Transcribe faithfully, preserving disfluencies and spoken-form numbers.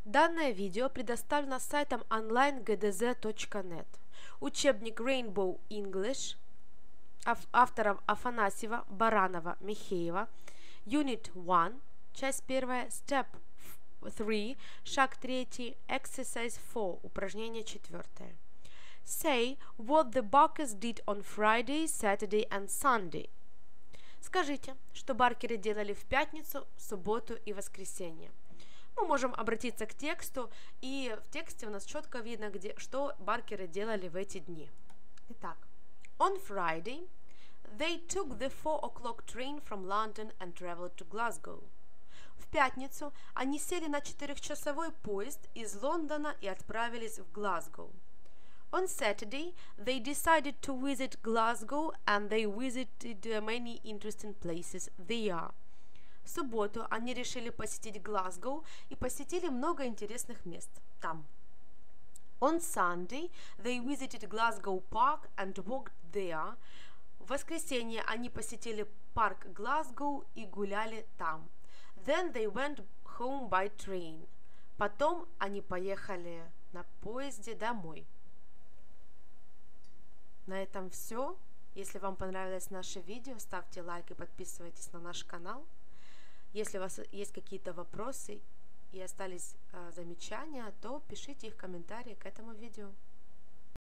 Данное видео предоставлено сайтом онлайн джи ди зет точка нет. Учебник Rainbow English авторов Афанасьева, Баранова, Михеева, Unit один, часть первая, Step три, шаг третий, Exercise четыре, упражнение четвертое. Say what the Barkers did on Friday, Saturday and Sunday. Скажите, что Баркеры делали в пятницу, субботу и воскресенье. Мы можем обратиться к тексту, и в тексте у нас четко видно, где, что Баркеры делали в эти дни. Итак, on Friday, they took the four o'clock train from London and traveled to Glasgow. В пятницу они сели на четырехчасовой поезд из Лондона и отправились в Глазго. On Saturday, they decided to visit Glasgow and they visited many interesting places there. В субботу они решили посетить Глазго и посетили много интересных мест там. On Sunday, they visited Glasgow Park and walked there. В воскресенье они посетили парк Глазго и гуляли там. Then they went home by train. Потом они поехали на поезде домой. На этом все. Если вам понравилось наше видео, ставьте лайк и подписывайтесь на наш канал. Если у вас есть какие-то вопросы и остались э, замечания, то пишите их в комментарии к этому видео.